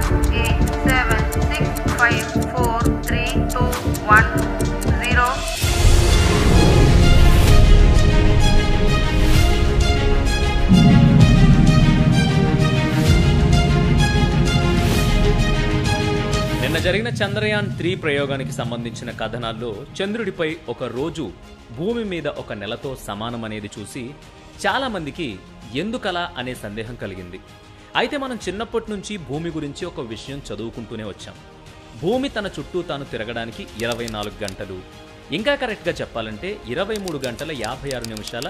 8, 7, 6, 5, 4, 3, 2, 1, 0. నిన్న జరిగిన చంద్రయాన్-3 ప్రయోగానికి సంబంధించిన కథనాల్లో చంద్రుడిపై ఒక రోజు భూమి మీద ఒక నెలతో సమానమనేది చూసి చాలా మందికి ఎందుకలా అనే సందేహం కలిగింది. అయితే మనం చిన్నప్పటి నుంచి భూమి గురించి ఒక విషయం చదువుకుంటూనే వచ్చాం. భూమి తన చుట్టూ తాను తిరగడానికి 24 గంటలు, ఇంకా కరెక్ట్గా చెప్పాలంటే 23 గంటల 56 నిమిషాల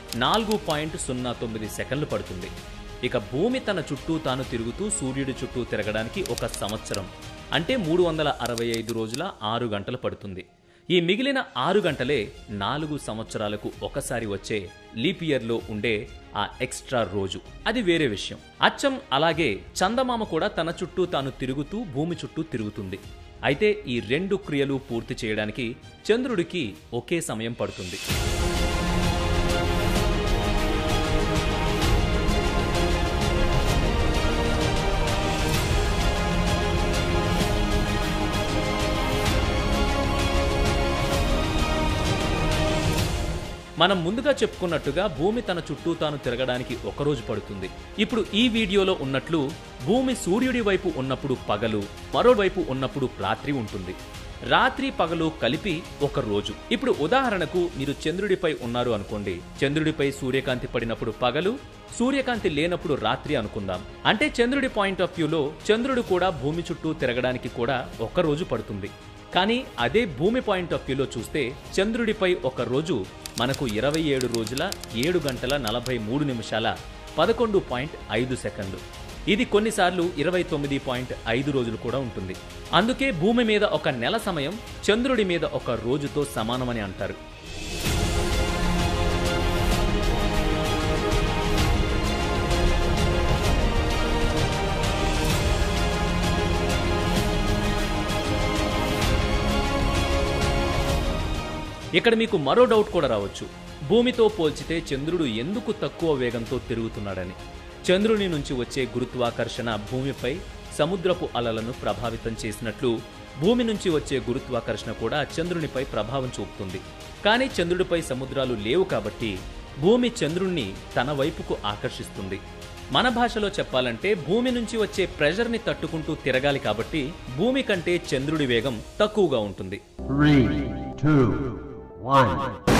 4.09 సెకండ్లు పడుతుంది. ఇక భూమి తన చుట్టూ తాను తిరుగుతూ సూర్యుడి చుట్టూ తిరగడానికి ఒక సంవత్సరం అంటే 365 రోజుల 6 గంటలు పడుతుంది. ఈ మిగిలిన 6 గంటలే 4 సంవత్సరాలకు ఒకసారి వచ్చే లీప్ ఇయర్లో ఉండే ఆ ఎక్స్ట్రా రోజు. అది వేరే విషయం. అచ్చం అలాగే చందమామ కూడా తన చుట్టూ తాను తిరుగుతూ భూమి చుట్టూ తిరుగుతుంది. అయితే ఈ రెండు క్రియలు పూర్తి చేయడానికి చంద్రుడికి ఒకే సమయం పడుతుంది. మనం ముందుగా చెప్పుకున్నట్టుగా భూమి తన చుట్టూ తాను తిరగడానికి ఒక రోజు పడుతుంది. ఇప్పుడు ఈ వీడియోలో ఉన్నట్లు భూమి సూర్యుడి వైపు ఉన్నప్పుడు పగలు, మరోవైపు ఉన్నప్పుడు రాత్రి ఉంటుంది. రాత్రి పగలు కలిపి ఒక రోజు. ఇప్పుడు ఉదాహరణకు మీరు చంద్రుడిపై ఉన్నారు అనుకోండి. చంద్రుడిపై సూర్యకాంతి పడినప్పుడు పగలు, సూర్యకాంతి లేనప్పుడు రాత్రి అనుకుందాం. అంటే చంద్రుడి పాయింట్ ఆఫ్ వ్యూలో చంద్రుడు కూడా భూమి చుట్టూ తిరగడానికి కూడా ఒక రోజు పడుతుంది. కానీ అదే భూమి పాయింట్ ఆఫ్ వ్యూలో చూస్తే చంద్రుడిపై ఒక రోజు మనకు 27 రోజుల 7 గంటల 43 నిమిషాల 11.5 సెకండ్లు. ఇది కొన్నిసార్లు 29.5 రోజులు కూడా ఉంటుంది. అందుకే భూమి మీద ఒక నెల సమయం చంద్రుడి మీద ఒక రోజుతో సమానమని అంటారు. ఇక్కడ మీకు మరో డౌట్ కూడా రావచ్చు. భూమితో పోల్చితే చంద్రుడు ఎందుకు తక్కువ వేగంతో తిరుగుతున్నాడని. చంద్రుని నుంచి వచ్చే గురుత్వాకర్షణ భూమిపై సముద్రపు అలలను ప్రభావితం చేసినట్లు భూమి నుంచి వచ్చే గురుత్వాకర్షణ కూడా చంద్రునిపై ప్రభావం చూపుతుంది. కానీ చంద్రుడిపై సముద్రాలు లేవు కాబట్టి భూమి చంద్రుణ్ణి తన వైపుకు ఆకర్షిస్తుంది. మన భాషలో చెప్పాలంటే భూమి నుంచి వచ్చే ప్రెషర్ని తట్టుకుంటూ తిరగాలి కాబట్టి భూమి కంటే చంద్రుడి వేగం తక్కువగా ఉంటుంది. 3, 2, 1